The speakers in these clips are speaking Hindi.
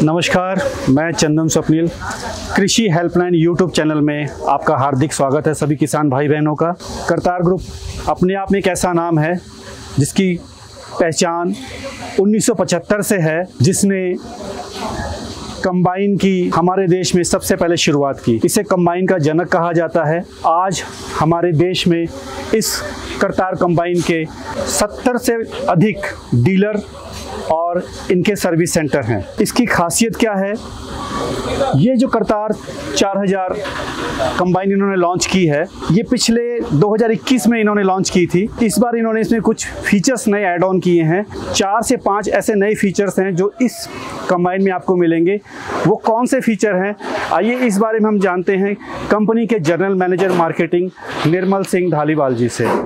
नमस्कार, मैं चंदन स्वप्निल। कृषि हेल्पलाइन यूट्यूब चैनल में आपका हार्दिक स्वागत है सभी किसान भाई बहनों का। करतार ग्रुप अपने आप में एक ऐसा नाम है जिसकी पहचान 1975 से है, जिसने कंबाइन की हमारे देश में सबसे पहले शुरुआत की। इसे कंबाइन का जनक कहा जाता है। आज हमारे देश में इस करतार कंबाइन के 70 से अधिक डीलर और इनके सर्विस सेंटर हैं। इसकी खासियत क्या है? ये जो करतार 4000 कंबाइन इन्होंने लॉन्च की है, ये पिछले 2021 में इन्होंने लॉन्च की थी। इस बार इन्होंने इसमें कुछ फीचर्स नए ऐड ऑन किए हैं। 4 से 5 ऐसे नए फीचर्स हैं जो इस कंबाइन में आपको मिलेंगे। वो कौन से फीचर हैं, आइए इस बारे में हम जानते हैं कंपनी के general manager marketing Nirmal Singh Dhaliwal ji से।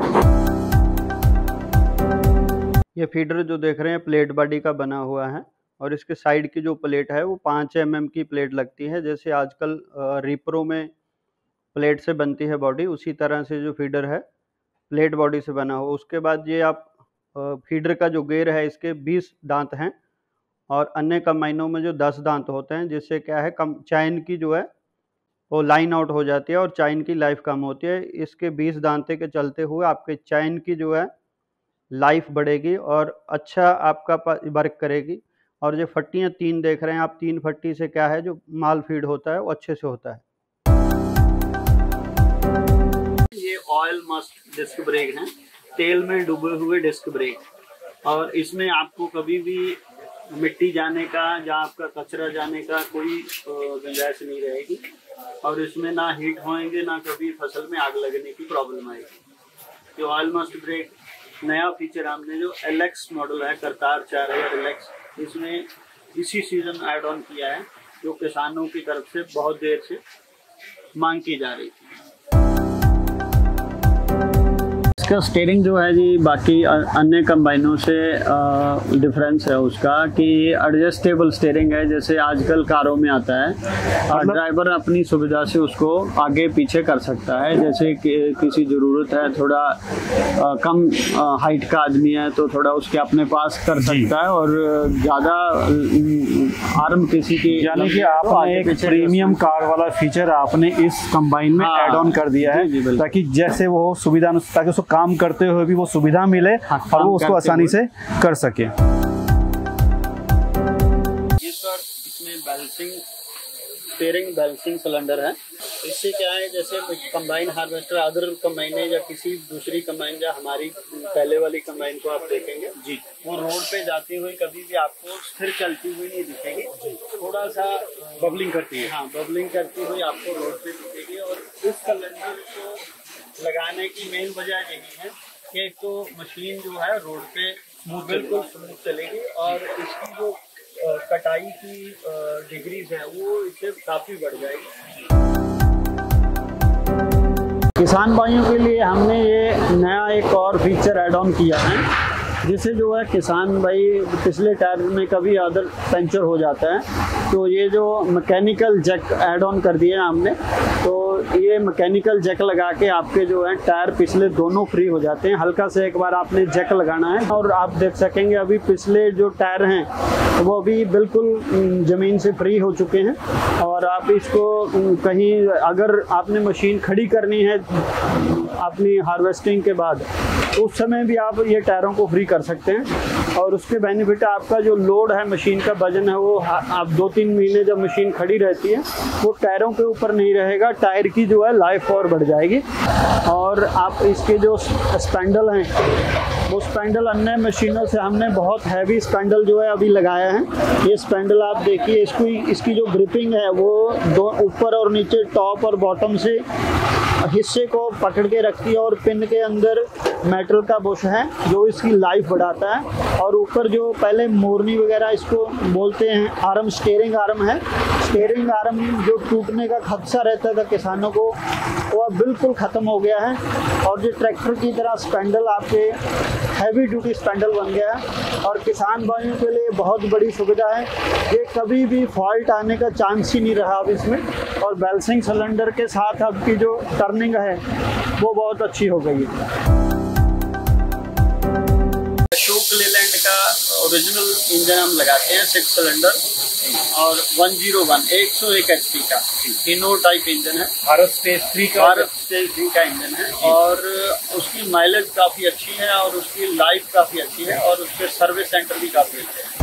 ये फीडर जो देख रहे हैं प्लेट बॉडी का बना हुआ है और इसके साइड की जो प्लेट है वो 5 mm की प्लेट लगती है। जैसे आजकल रिप्रो में प्लेट से बनती है बॉडी, उसी तरह से जो फीडर है प्लेट बॉडी से बना हुआ। उसके बाद ये आप फीडर का जो गेयर है इसके 20 दांत हैं और अन्य कंबाइनों में जो 10 दांत होते हैं, जिससे क्या है कम चैन की जो है वो लाइन आउट हो जाती है और चैन की लाइफ कम होती है। इसके 20 दांते के चलते हुए आपके चैन की जो है लाइफ बढ़ेगी और अच्छा आपका वर्क करेगी। और जो फट्टियाँ 3 देख रहे हैं आप, 3 फट्टी से क्या है जो माल फीड होता है वो अच्छे से होता है। ये ऑयल मस्ट डिस्क ब्रेक हैं, तेल में डूबे हुए डिस्क ब्रेक। और इसमें आपको कभी भी मिट्टी जाने का या आपका कचरा जाने का कोई गुंजाइश नहीं रहेगी और इसमें ना हीट होएंगे ना कभी फसल में आग लगने की प्रॉब्लम आएगी। ये ऑयल मस्ट ब्रेक नया फीचर हमने जो LX मॉडल है करतार 4000 LX, इसमें इसी सीजन ऐड ऑन किया है, जो किसानों की तरफ से बहुत देर से मांग की जा रही थी। इसका स्टीयरिंग जो है जी बाकी अन्य कंबाइनों से डिफरेंस है उसका कि एडजस्टेबल स्टीयरिंग है। जैसे आजकल कारों में आता है, ड्राइवर अपनी सुविधा से उसको आगे पीछे कर सकता है। जैसे कि किसी ज़रूरत है, थोड़ा कम हाइट का आदमी है तो थोड़ा उसके अपने पास कर सकता है और ज़्यादा आर्म किसी की, यानी कि आपने एक प्रीमियम कार वाला फीचर आपने इस कंबाइन में ऐड ऑन कर दिया है, ताकि जैसे वो सुविधा, ताकि उसको काम करते हुए भी वो सुविधा मिले और वो उसको आसानी से कर सके। ये सर इसमें बैलेंसिंग स्टीयरिंग बैलेंसिंग सिलेंडर है। इससे क्या है, जैसे कंबाइन हार्वेस्टर अदर कंबाइन या किसी दूसरी कंबाइन या हमारी पहले वाली कंबाइन को आप देखेंगे जी, वो रोड पे जाती हुई कभी भी आपको स्थिर चलती हुई नहीं दिखेगी, थोड़ा सा बबलिंग करती है। हाँ, बबलिंग करती हुई आपको रोड पे दिखेगी। और इस सिलेंडर को लगाने की मेन वजह यही है कि एक तो मशीन जो है रोड पे बिल्कुल स्मूथ चलेगी और इसकी जो कटाई की डिग्रीज है वो इससे काफ़ी बढ़ जाएगी। किसान भाइयों के लिए हमने ये नया एक और फीचर ऐड ऑन किया है, जिससे जो है किसान भाई पिछले टायर में कभी अदर पंचर हो जाता है तो ये जो मैकेनिकल जैक ऐड ऑन कर दिया हमने, तो ये मैकेनिकल जैक लगा के आपके जो है टायर पिछले दोनों फ्री हो जाते हैं। हल्का से एक बार आपने जैक लगाना है और आप देख सकेंगे अभी पिछले जो टायर हैं वो अभी बिल्कुल ज़मीन से फ्री हो चुके हैं। और आप इसको कहीं अगर आपने मशीन खड़ी करनी है अपनी हार्वेस्टिंग के बाद, तो उस समय भी आप ये टायरों को फ्री कर सकते हैं। और उसके बेनिफिट आपका जो लोड है, मशीन का वजन है, वो आप 2-3 महीने जब मशीन खड़ी रहती है वो टायरों के ऊपर नहीं रहेगा, टायर की जो है लाइफ और बढ़ जाएगी। और आप इसके जो स्पैंडल हैं वो स्पैंडल अन्य मशीनों से हमने बहुत हैवी स्पैंडल जो है अभी लगाया है। ये स्पैंडल आप देखिए, इसकी जो ग्रिपिंग है वो दो ऊपर और नीचे, टॉप और बॉटम से हिस्से को पकड़ के रखती है और पिन के अंदर मेटल का बुश है जो इसकी लाइफ बढ़ाता है। और ऊपर जो पहले मोरनी वगैरह इसको बोलते हैं, आर्म स्टीयरिंग आर्म है। स्टीयरिंग आर्म जो टूटने का खदशा रहता था किसानों को, वो अब बिल्कुल ख़त्म हो गया है। और जो ट्रैक्टर की तरह स्पैंडल आपके हैवी ड्यूटी स्पैंडल बन गया है और किसान भाइयों के लिए बहुत बड़ी सुविधा है। ये कभी भी फॉल्ट आने का चांस ही नहीं रहा अब इसमें। और बैलेंसिंग सिलेंडर के साथ आपकी जो टर्निंग है वो बहुत अच्छी हो गई है। अशोक लेलैंड का ओरिजिनल इंजन हम लगाते हैं 6 सिलेंडर और 101 HP का इनो टाइप इंजन है। भारत स्टेज 3 का इंजन है और उसकी माइलेज काफ़ी अच्छी है और उसकी लाइफ काफ़ी अच्छी है और उसके सर्विस सेंटर भी काफ़ी अच्छे हैं।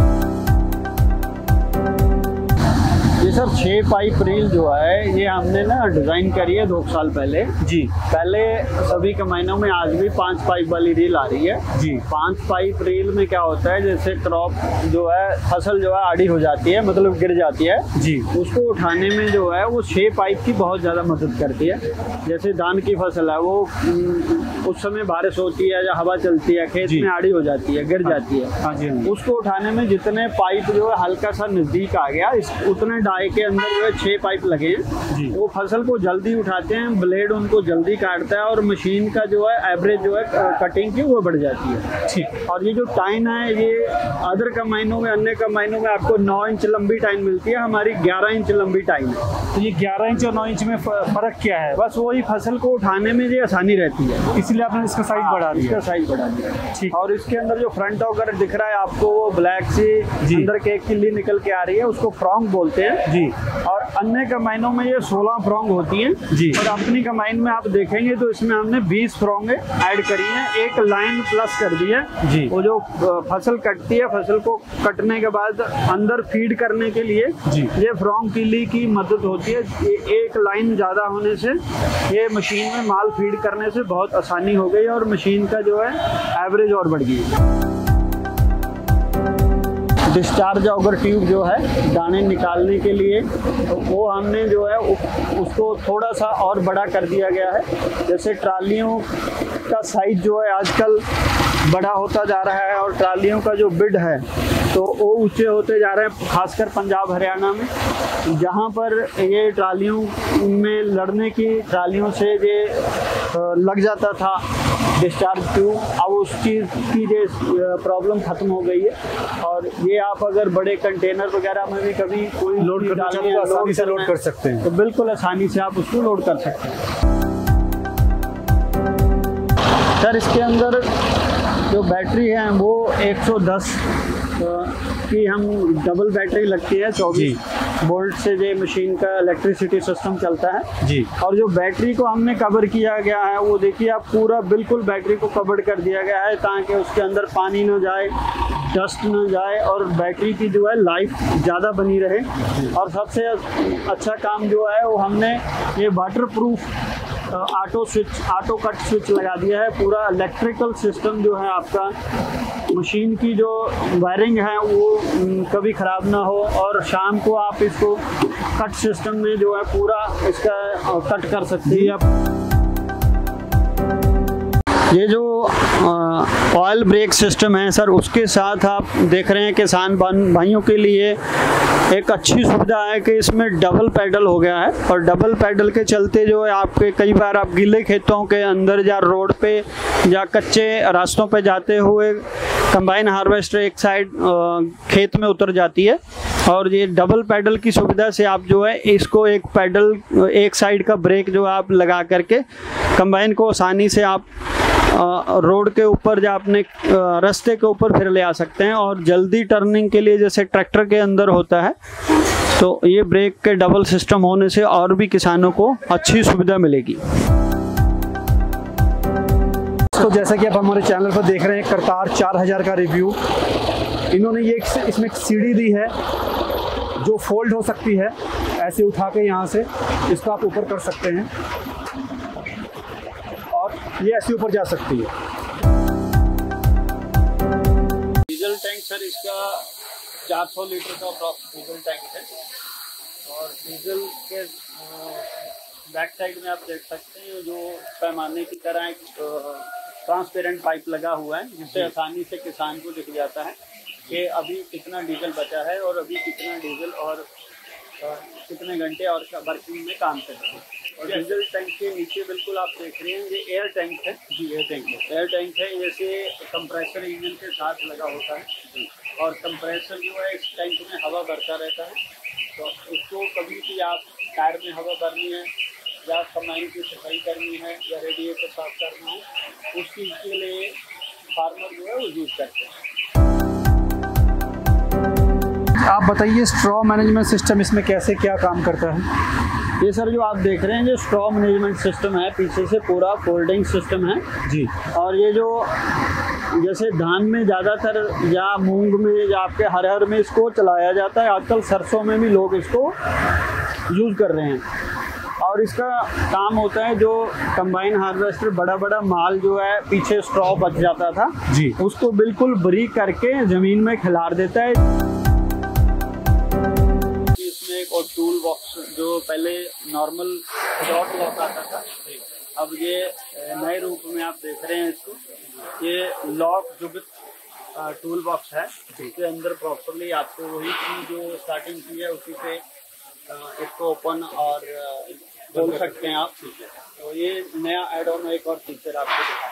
ये सर 6 पाइप रील जो है ये हमने ना डिज़ाइन करी है 2 साल पहले जी। पहले सभी कंबाइनों में आज भी 5 पाइप वाली रील आ रही है जी। 5 पाइप रील में क्या होता है, जैसे क्रॉप जो है फसल जो है आड़ी हो जाती है, मतलब गिर जाती है जी, उसको उठाने में जो है वो 6 पाइप की बहुत ज़्यादा मदद करती है। जैसे धान की फसल है वो उस समय बारिश होती है या हवा चलती है, खेत में आड़ी हो जाती है, गिर जाती है। हाँ जी, उसको उठाने में जितने पाइप जो है हल्का सा नज़दीक आ गया, उतने डाई के अंदर जो है 6 पाइप लगे हैं। वो फसल को जल्दी उठाते हैं, ब्लेड उनको जल्दी काटता है और मशीन का जो है एवरेज जो है कटिंग की वो बढ़ जाती है। ठीक। और ये जो टाइन है ये अदर कंबाइनों में, अन्य कंबाइनों में आपको 9 इंच लंबी टाइन मिलती है, हमारी 11 इंच लंबी टाइन है। तो ये 11 इंच और 9 इंच में फ़र्क क्या है? बस वही फसल को उठाने में ये आसानी रहती है, इसलिए आपने इसका साइज बढ़ा दिया। इसका साइज बढ़ा दिया। ठीक। और इसके अंदर जो फ्रंट ऑगर दिख रहा है आपको वो ब्लैक से अंदर के एक किल्ली निकल के आ रही है, उसको फ्रॉन्ग बोलते हैं जी। और अन्य कंबाइनों में ये 16 फ्रॉन्ग होती हैं जी। और अपनी कंबाइन में आप देखेंगे तो इसमें हमने 20 फ्रॉन्ग ऐड करी है, एक लाइन प्लस कर दी है जी। वो जो फसल कटती है, फसल को कटने के बाद अंदर फीड करने के लिए जी ये फ्रॉन्ग किल्ली की मदद होती है। एक लाइन ज़्यादा होने से ये मशीन में माल फीड करने से बहुत आसानी हो गई और मशीन का जो है एवरेज और बढ़ गई। डिस्चार्ज ऑगर ट्यूब जो है दाने निकालने के लिए, तो वो हमने जो है उसको थोड़ा सा और बड़ा कर दिया गया है। जैसे ट्रालियों का साइज जो है आजकल बड़ा होता जा रहा है और ट्रालियों का जो बिड है तो वो ऊंचे होते जा रहे हैं, खासकर पंजाब हरियाणा में, जहाँ पर ये ट्रालियों में लड़ने की, ट्रालियों से ये लग जाता था डिस्चार्ज ट्यूब। अब उस चीज़ की जो प्रॉब्लम ख़त्म हो गई है और ये आप अगर बड़े कंटेनर वगैरह में भी कभी कोई लोड करना चाहते हैं आसानी से लोड कर सकते हैं, तो बिल्कुल आसानी से आप उसको लोड कर सकते हैं। सर इसके अंदर जो बैटरी है वो 110 की हम डबल बैटरी लगती है, 24 वोल्ट से ये मशीन का इलेक्ट्रिसिटी सिस्टम चलता है जी। और जो बैटरी को हमने कवर किया गया है वो देखिए आप, पूरा बिल्कुल बैटरी को कवर कर दिया गया है ताकि उसके अंदर पानी न जाए, डस्ट न जाए और बैटरी की जो है लाइफ ज़्यादा बनी रहे। और सबसे अच्छा काम जो है वो हमने ये waterproof auto cut switch लगा दिया है। पूरा इलेक्ट्रिकल सिस्टम जो है आपका, मशीन की जो वायरिंग है वो कभी ख़राब ना हो और शाम को आप इसको कट सिस्टम में जो है पूरा इसका कट कर सकते हैं आप। ये जो ऑयल ब्रेक सिस्टम है सर, उसके साथ आप देख रहे हैं किसान भाइयों के लिए एक अच्छी सुविधा है कि इसमें डबल पैडल हो गया है। और डबल पैडल के चलते जो है आपके कई बार आप गीले खेतों के अंदर या रोड पे या कच्चे रास्तों पे जाते हुए कंबाइन हार्वेस्टर एक साइड खेत में उतर जाती है और ये डबल पैडल की सुविधा से आप जो है इसको एक पैडल, एक साइड का ब्रेक जो आप लगा करके कंबाइन को आसानी से आप रोड के ऊपर या अपने रास्ते के ऊपर फिर ले आ सकते हैं। और जल्दी टर्निंग के लिए जैसे ट्रैक्टर के अंदर होता है, तो ये ब्रेक के डबल सिस्टम होने से और भी किसानों को अच्छी सुविधा मिलेगी। तो जैसा कि आप हमारे चैनल पर देख रहे हैं करतार 4000 का रिव्यू, इन्होंने ये इसमें एक सीढ़ी दी है जो फोल्ड हो सकती है, ऐसे उठा के यहाँ से इसको आप ऊपर कर सकते हैं और ये ऐसे ऊपर जा सकती है। डीजल टैंक सर इसका 400 लीटर का डीजल टैंक है और डीजल के बैक साइड में आप देख सकते हैं जो पैमाने की तरह एक ट्रांसपेरेंट पाइप लगा हुआ है, जिससे आसानी से किसान को दिख जाता है कि अभी कितना डीजल बचा है और अभी कितना डीजल और कितने घंटे और वर्किंग में काम कर रहे हैं। और डीजल टैंक के नीचे बिल्कुल आप देख रहे हैं ये एयर टैंक है जी, एयर टैंक है। एयर टैंक है, जैसे कंप्रेसर इंजन के साथ लगा होता है और कंप्रेसर जो है इस टैंक में हवा भरता रहता है। तो उसको कभी भी आप टायर में हवा भरनी है या कंबाइन की सफाई करनी है या रेडिएटर साफ करना है, उस चीज़ के लिए फार्मर जो है वो यूज़ करते हैं। आप बताइए स्ट्रॉ मैनेजमेंट सिस्टम इसमें कैसे क्या काम करता है? ये सर जो आप देख रहे हैं जो स्ट्रॉ मैनेजमेंट सिस्टम है, पीछे से पूरा फोल्डिंग सिस्टम है जी। और ये जो जैसे धान में ज़्यादातर या मूंग में या आपके हरहर में इसको चलाया जाता है, आजकल सरसों में भी लोग इसको यूज़ कर रहे हैं। और इसका काम होता है जो कंबाइन हार्वेस्टर बड़ा बड़ा माल जो है पीछे स्ट्रॉ बच जाता था जी, उसको बिल्कुल बारीक करके ज़मीन में खिलार देता है। एक और टूल बॉक्स जो पहले नॉर्मल डॉट लॉक आता था, अब ये नए रूप में आप देख रहे हैं इसको, ये लॉक जो टूल बॉक्स है इसके अंदर प्रॉपरली आपको वही चीज जो स्टार्टिंग की है उसी पे इसको ओपन और खोल सकते हैं आप। तो ये नया ऐड ऑन एक और फीचर आपको दिखाएंगे।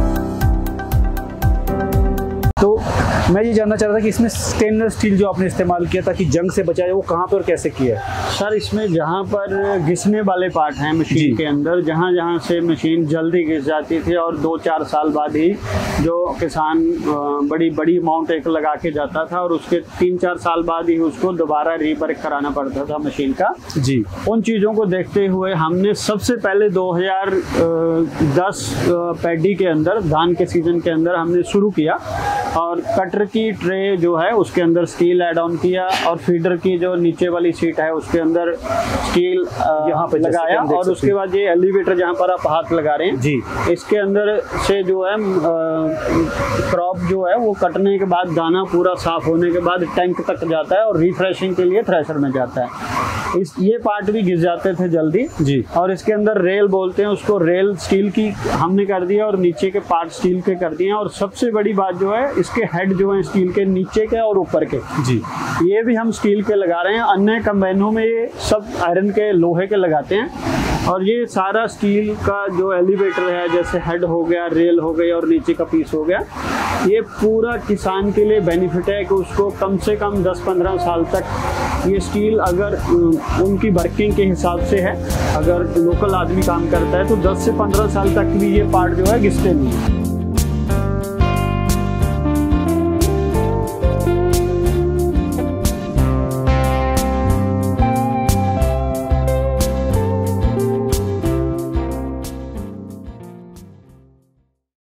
तो मैं ये जानना चाह रहा था कि इसमें स्टेनलेस स्टील जो आपने इस्तेमाल किया ताकि जंग से बचाए, वो कहाँ पर और कैसे किया है? सर इसमें जहाँ पर घिसने वाले पार्ट हैं मशीन के अंदर, जहाँ जहाँ से मशीन जल्दी घिस जाती थी और 2-4 साल बाद ही जो किसान बड़ी बड़ी अमाउंट एक लगा के जाता था और उसके 3-4 साल बाद ही उसको दोबारा रीवर्क कराना पड़ता था मशीन का जी। उन चीज़ों को देखते हुए हमने सबसे पहले 2010 पैडी के अंदर, धान के सीजन के अंदर हमने शुरू किया और कटर की ट्रे जो है उसके अंदर स्टील ऐड ऑन किया और फीडर की जो नीचे वाली सीट है उसके अंदर स्टील यहाँ पे लगाया और उसके बाद ये एलिवेटर जहाँ पर आप हाथ लगा रहे हैं जी, इसके अंदर से जो है क्रॉप जो है वो कटने के बाद दाना पूरा साफ होने के बाद टैंक तक जाता है और रिफ्रेशिंग के लिए थ्रेशर में जाता है। ये पार्ट भी घिस जाते थे जल्दी जी। और इसके अंदर रेल बोलते हैं उसको, रेल स्टील की हमने कर दिया और नीचे के पार्ट स्टील के कर दिए। और सबसे बड़ी बात जो है इसके हेड जो है स्टील के नीचे के और ऊपर के जी, ये भी हम स्टील के लगा रहे हैं। अन्य कंबाइनों में ये सब आयरन के, लोहे के लगाते हैं और ये सारा स्टील का जो एलिवेटर है, जैसे हेड हो गया, रेल हो गई और नीचे का पीस हो गया, ये पूरा किसान के लिए बेनिफिट है कि उसको कम से कम 10-15 साल तक ये स्टील अगर उनकी वर्किंग के हिसाब से है, अगर लोकल आदमी काम करता है तो 10 से 15 साल तक भी ये पार्ट जो है घिसते नहीं है।